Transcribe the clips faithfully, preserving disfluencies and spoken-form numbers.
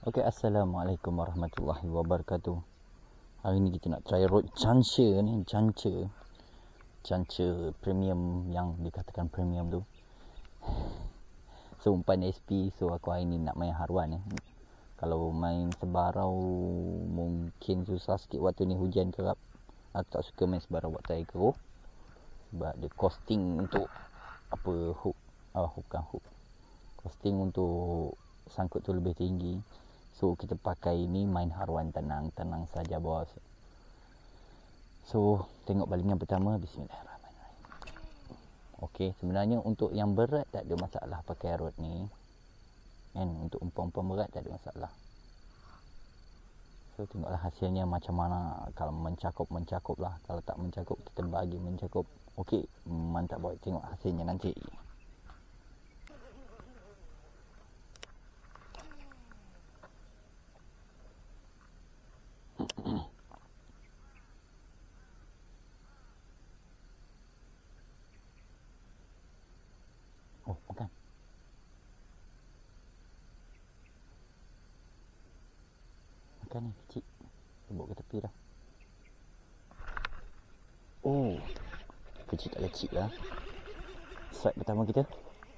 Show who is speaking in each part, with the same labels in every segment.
Speaker 1: Okey, Assalamualaikum warahmatullahi wabarakatuh. Hari ni kita nak try road chancer ni, chancer. Chancer premium yang dikatakan premium tu. So umpan S P, so aku hari ni nak main haruan ni. Kalau main sebarau mungkin susah sikit waktu ni, hujan kerap. Aku tak suka main sebarau waktu air keruh. Sebab dia costing untuk apa hook, oh bukan hook. Costing untuk sangkut tu lebih tinggi. So kita pakai ni main haruan tenang-tenang saja bos. So tengok balingan pertama, bismillahirrahmanirrahim. Okey, sebenarnya untuk yang berat tak ada masalah pakai rod ni. Kan, untuk umpan-umpan berat tak ada masalah. So tengoklah hasilnya macam mana. Kalau mencakup-mencakup lah. Kalau tak mencakup, kita bagi mencakup. Okey, mantap boy. Tengok hasilnya nanti. Oh, makan. Makan ni, kecil. Bawa ke tepi dah. Oh, kecil tak kecil lah. Strike pertama kita.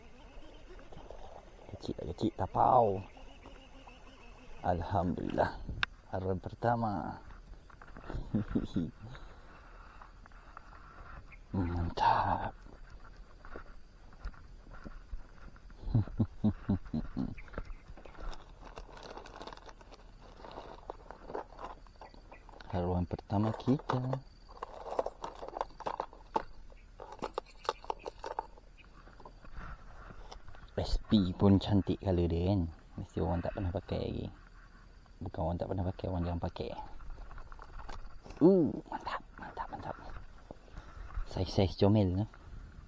Speaker 1: Kecil tak kecil, tapau. Alhamdulillah. Haruan pertama. Mantap. Haruan pertama kita. S P pun cantik colour dia kan. Mesti orang tak pernah pakai lagi. Bukan orang tak pernah pakai, orang jarang pakai. Uh, mantap, mantap, mantap. Saiz-saiz comel lah.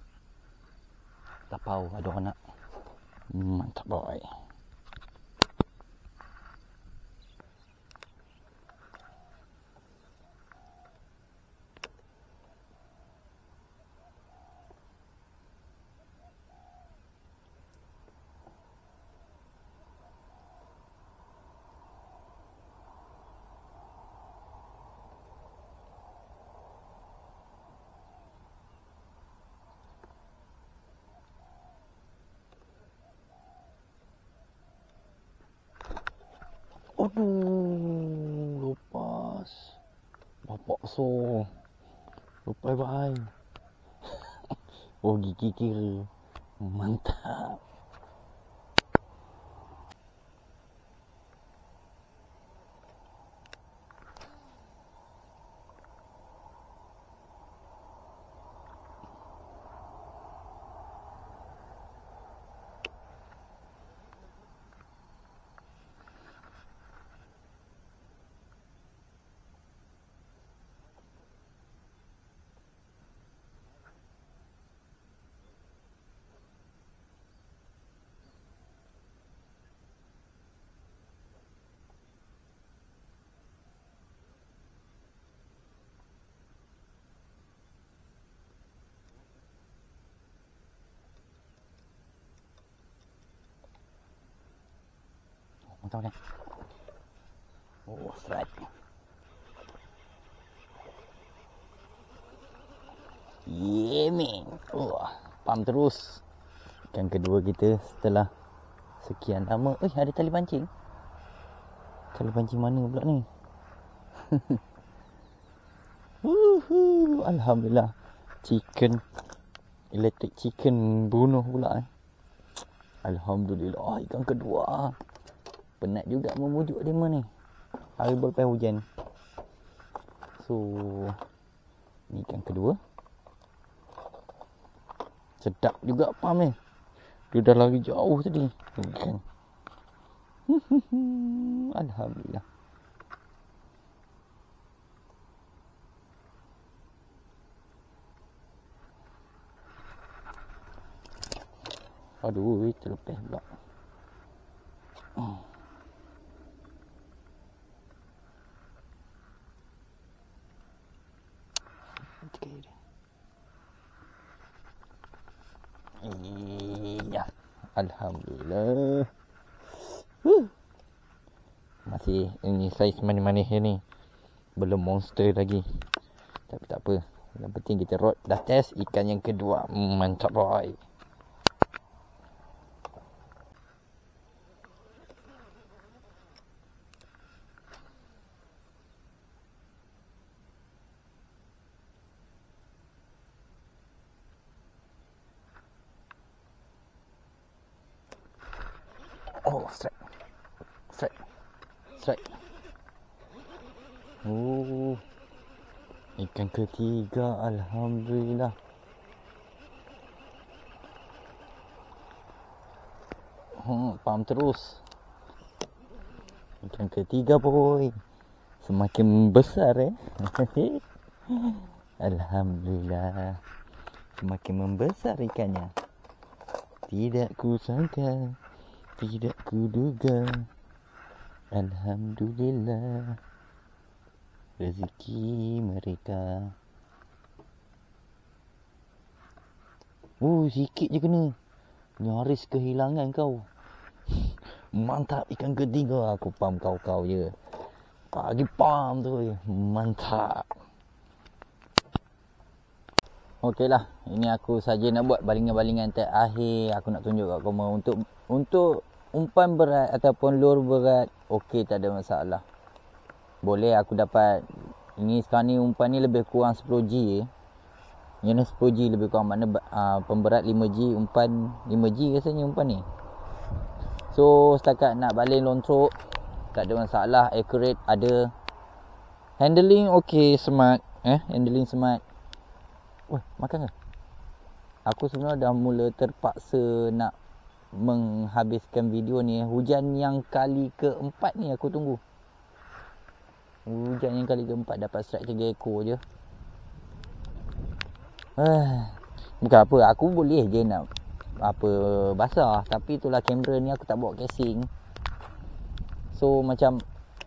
Speaker 1: Tapau, ada orang nak. Mantap boy. Aduh, lepas. Bapak so. Lepas bye. Oh, gigi kira. Mantap. Mantap kan? Oh, strike. Yeah, man. Oh, pam terus. Ikan kedua kita setelah sekian lama. Eh, ada tali pancing. Tali pancing mana pula ni? Woohoo, alhamdulillah. Chicken, electric chicken bunuh pula eh. Alhamdulillah, ikan kedua. Penat juga memujuk dia ni. Hari berlepas hujan. So, ni ikan kedua. Sedap juga pam ni. Dia dah lari jauh tadi. Ikan. Alhamdulillah. Aduh, terlepas pula. Oh. Iya, alhamdulillah. Huh. Masih ini saiz manis-manis ni. Belum monster lagi. Tapi tak apa. Yang penting kita rod dah test ikan yang kedua. Mantap boy. Oh, strike. Strike. Strike. Oh. Ikan ketiga, alhamdulillah. Hmm, pam terus. Ikan ketiga boy. Semakin besar eh. Alhamdulillah. Semakin membesar ikannya. Tidak kusangka. Tidak kuduga. Alhamdulillah. Rezeki mereka. Oh, sikit je kena. Nyaris kehilangan kau. Mantap ikan ketiga. Aku pam kau-kau je. Pagi pam tu. Mantap. Okey lah. Ini aku saja nak buat balingan-balingan terakhir. Aku nak tunjuk kat korang. Untuk untuk umpan berat ataupun lure berat. Okey, tak ada masalah. Boleh aku dapat. Ini sekarang ni umpan ni lebih kurang sepuluh G je. Yang ni sepuluh G lebih kurang. Makna uh, pemberat lima G. Umpan lima G rasanya umpan ni. So setakat nak baling lontrok. Tak ada masalah. Accurate ada. Handling okey, smart. Eh, handling smart. Weh, makan ke? Aku sebenarnya dah mula terpaksa nak menghabiskan video ni. Hujan yang kali keempat ni aku tunggu. Hujan yang kali keempat dapat strike tiga ekor je. Eh, bukan apa, aku boleh je nak apa basah. Tapi itulah kamera ni aku tak bawa casing. So macam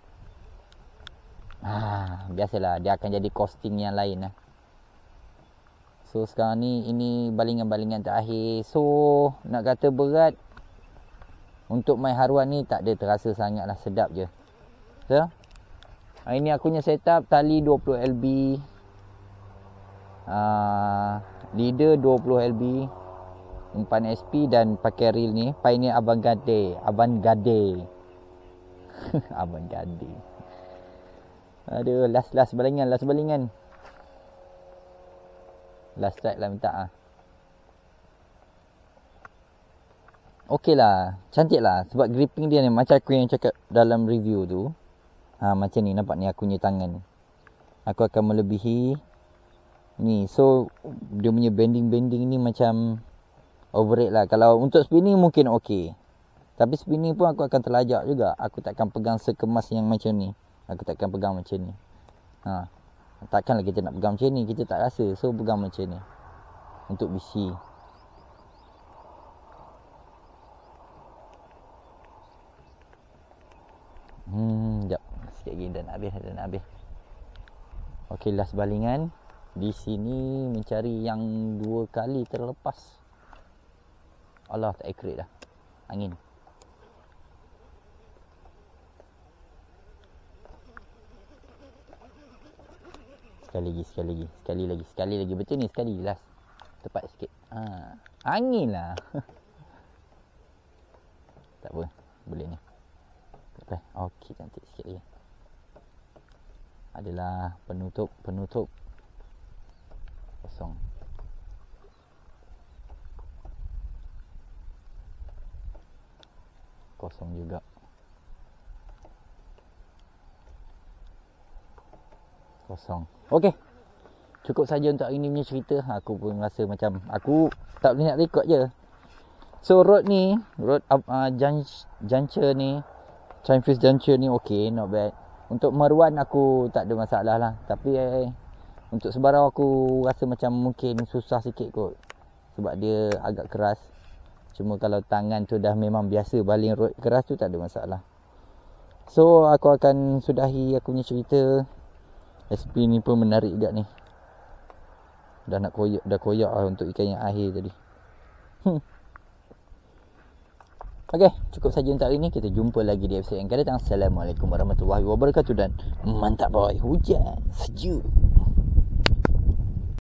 Speaker 1: ah, biasalah dia akan jadi costing yang lain lah. So sekarang ni ini balingan-balingan terakhir. So nak kata berat untuk main haruan ni tak ada terasa sangat lah, sedap je. So hari ni aku punya setup tali dua puluh L B, uh, leader dua puluh L B, umpan S P dan pakai reel ni Pioneer Avantgarde. Avantgarde. Avantgarde. Aduh, last last balingan, last balingan. Last strike lah minta ah. Okey lah, cantik lah. Sebab gripping dia ni macam aku yang cakap dalam review tu. Ha, macam ni nampak ni aku punya tangan. Aku akan melebihi ni. So dia punya bending-bending ni macam overrate lah. Kalau untuk spinning mungkin okey. Tapi spinning pun aku akan terlajak juga. Aku takkan pegang sekemas yang macam ni. Aku takkan pegang macam ni. Ha, takkanlah kita nak pegang macam ni. Kita tak rasa. So pegang macam ni. Untuk B C. Hmm, jap. Sikit lagi dah nak habis, dah nak habis. Okey, last balingan. Di sini mencari yang dua kali terlepas. Allah, tak accurate dah. Angin. Sekali lagi, sekali lagi, sekali lagi, sekali lagi. Betul ni, sekali last. Tepat sikit. Ha, angin lah. Tak apa, boleh ni. Okay. Okey, cantik sikit lagi. Adalah penutup, penutup. Kosong. Kosong juga. Kosong. Okey. Cukup saja untuk hari ni punya cerita. Aku pun rasa macam aku tak boleh nak record je. So road ni, road uh, juncture ni, Chinefish juncture ni okey, not bad. Untuk meruan aku tak ada masalah lah. Tapi eh, untuk sebarau aku rasa macam mungkin susah sikit kot. Sebab dia agak keras. Cuma kalau tangan tu dah memang biasa baling rod keras tu tak ada masalah. So aku akan sudahi aku punya cerita. S P ni pun menarik juga ni. Dah nak koyak, dah koyak lah untuk ikan yang akhir tadi. Hmm. Okey, cukup saja untuk hari ini. Kita jumpa lagi di episod yang akan datang. Assalamualaikum warahmatullahi wabarakatuh dan mantap boy. Hujan sejuk.